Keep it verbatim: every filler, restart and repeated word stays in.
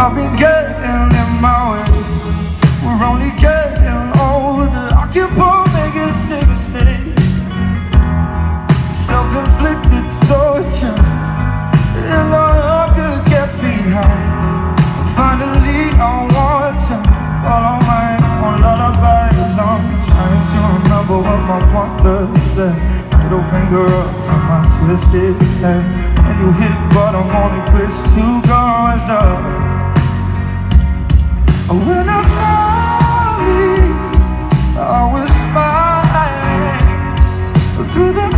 I've been getting in my way. We're only getting older. I keep on making sick mistakes, self-inflicted torture, and our hunger gets me high. And finally I want to follow my own lullabies. I'm trying to remember what my mother said. Middle finger up to my twisted head. When you hit bottom, only place to go is up. When I found me, I was smiling through the